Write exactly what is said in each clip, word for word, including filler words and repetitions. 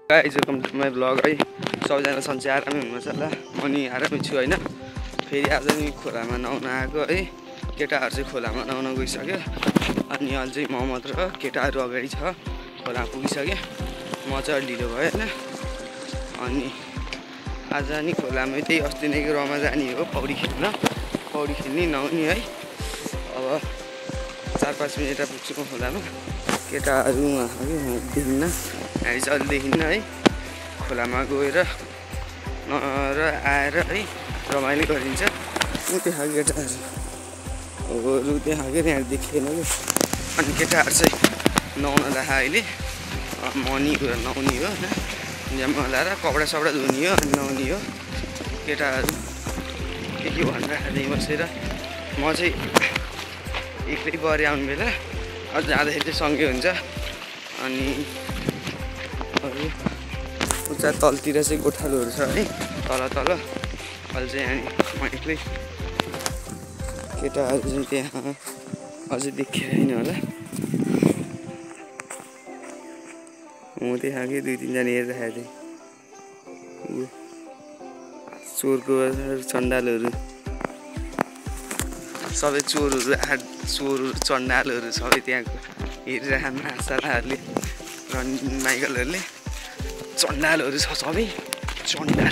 Guys welcome to my blog है। सबैजना सन्चै आरामै हुनुहुन्छ होला। म नि आरामै छु होइन। फेरि आज नि खोलामा नुहाउन आएको है। केटाहरू चाहिँ खोलामा नुहाउन गइसक्यो। अनि अझै म मात्र केटाहरू अगाडि छ, खोला पुगिसक्यो। म चाहिँ ढिलो भयो होइन। अनि आज नि खोलामा त्यही अस्ति नै रमा जाने हो पौडी खेल्न, पौडी खेल्ने नुहाउने है। अब चार पाँच मिनट पुग्छु म खोलामा। केटाहरू उहाँ देखिन्न, हामी चाहिँ अहिले देखिन्न है। खोलामा गएर र आएर है रमाइलो गरिन्छ। त्यहाँ केटाहरू अरू त्यहाँ के त्यहाँ देखिएन कि। अनि केटाहरू चाहिँ नुहाउन लाख अहिले मनी गएर नुहाउने हो होइन। जामा लाएर कपडा सपडा धुने हो अनि नुहाउने हो। केटाहरू के के भनिरहेको बसेर म चाहिँ एक्लै परे आउने बेला अझ जाँदाखेरि चाहिँ सँगै हुन्छ। अनि अरू उता तलतिर चाहिँ गोठालोहरू छ है, तल तल अहिले चाहिँ अनि म एक्लै। केटाहरू चाहिँ त्यहाँ अझै देखिरहेन होला। म त्यहाँ कि दुई तिनजना हेरिरहेको थिएँ। चोरको चण्डालहरू सबै चोरहरू आ चोरहरू चण्डालहरू सबै त्यहाँ हेरिरहेको माछाहरूले रनिङ माइकलहरूले। चण्डालहरू छ सबै चण्डाल।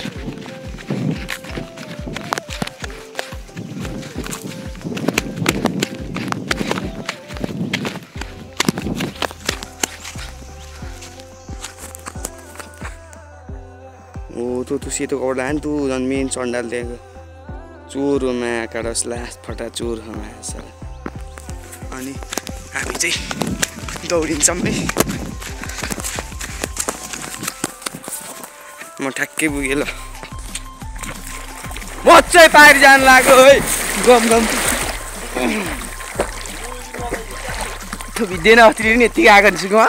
ओ तँ तँ सेतो कपडा लाने तँ झन् मेन चण्डाल त्यहाँको चोर हो माकाडस लास्ट फटा चोर हो माछा। अनि हामी चाहिँ दौडिन्छौँ है। म ठ्याक्कै पुगेँ ल। म चाहिँ पारि जानु लाग्यो है। गम गम भिड्दैन अस्ति नि यत्तिकै आएको छु म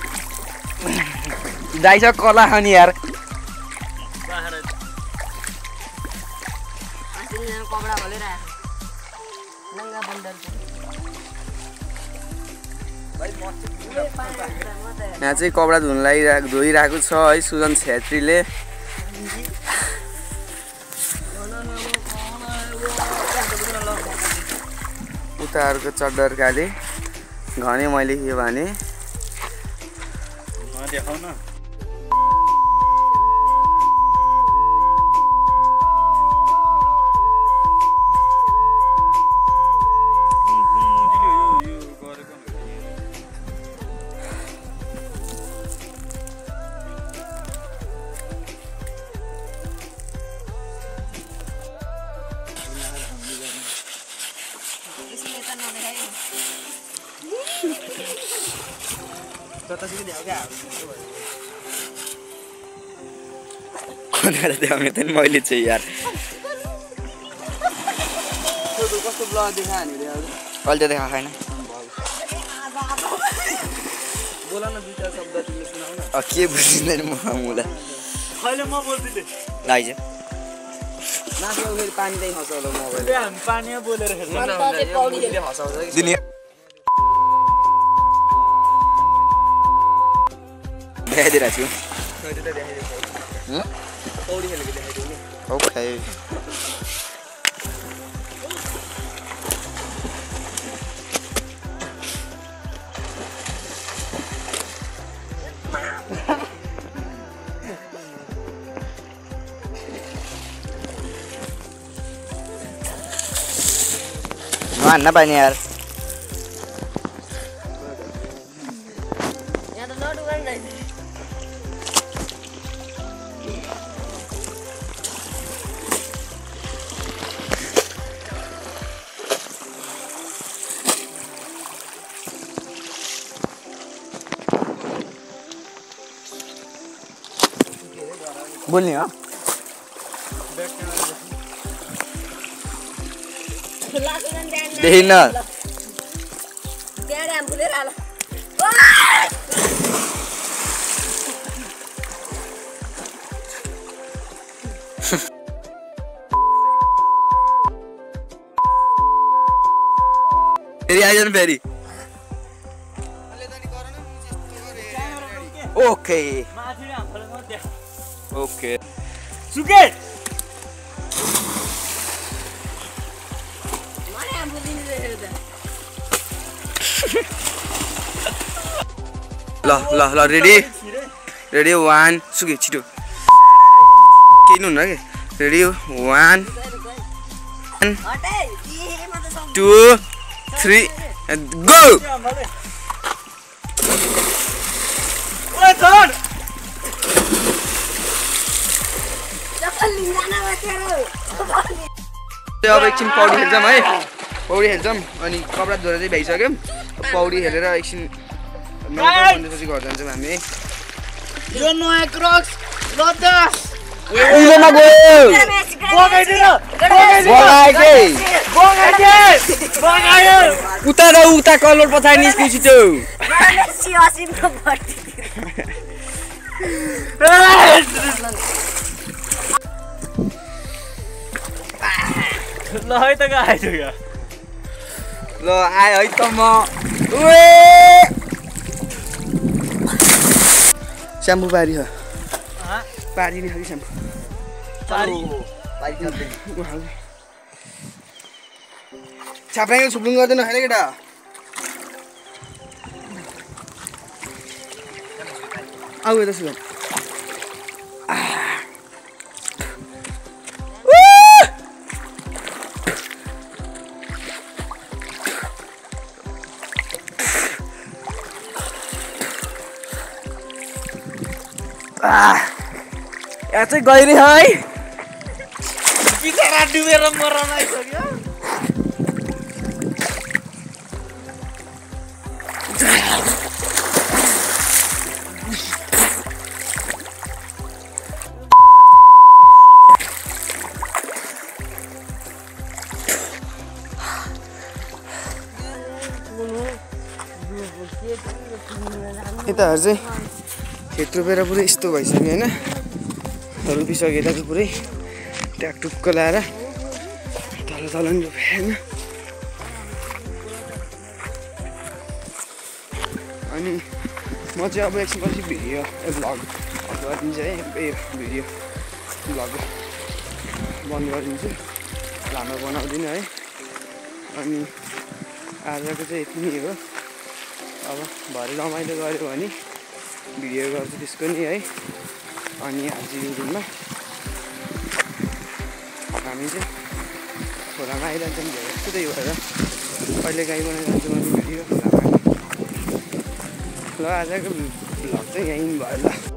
दाइस कला खाने यार। यहाँ चाहिँ कपडा धुनलाई धोइरहेको छ है सुजन छेत्रीले। उताहरूको चड्डरकाले घने मैले के भने देखाउन देखाउने त नि मैले चाहिँ यार। कस्तो ब्लग देखा हामीले अहिले त देखा छैन। बोला न दुईटा शब्द तिमीले सुनाउ न। के बुझिँदैन म मुला अहिले म बोल्दिले दाइ चाहिँ नाच्नु फेरि पानी चाहिँ खसाउँछ मोबाइल। हामी पानीमा बोलेर खेल्नु हसाउँछ दुनिया देखाइदिरहेको छु। पौडी खेलेको देखाइदिउँ नि। ओके हान्न पानी यार। बोल्ने हो देखिन फेरि आइज न फेरि। ओके ओके सुके ल ल ल रेडी रेडी वान सुके छिटो केही नहुन्न कि ready one two three go अब एकछिन पौडी खेल्छौँ है पौडी खेल्छौँ अनि कपडा धोएर चाहिँ भइसक्यौँ पौडी खेलेर एकछिन पछि घर जान्छौँ हामी यो नयाँ क्रक्स लद्दाख उहिलेमा गयो उता र उता कलर पछाडि निस्क्यो छिटो ल है त आयो ल आयो है त म स्याम्पू पारी हो पारी नि खालि स्याम्पू छाप्राङ्गे छुप्लुङ गर्दैन होइन केटा आऊ यता सुन यहाँ चाहिँ गहिरो है बिचरा डुबेर मर्न आइसक्यो यताहरू चाहिँ खेत रोपेर पुरै यस्तो भइसक्यो होइन रोपिसक्यो यता चाहिँ पुरै ट्याक टुक्क लाएर तल तल नि रोपे होइन अनि म चाहिँ अब एकछिन पछि भिडियो भ्लग गरिदिन्छु है ए भिडियो भ्लग बन्द गरिदिन्छु लामो बनाउँदिनँ है अनि आजको चाहिँ यति नै हो अब भरे रमाइलो गऱ्यो भने भिडियो गर्छु त्यसको नि है अनि आजको दिनमा हामी चाहिँ खोलामा आइरहन्छौँ धेरै जस्तो त्यही भएर कहिले काहीँ बनाएर जान्छु भने भिडियो खोलामा ल आजको भ्लग चाहिँ यहीँ भयो ल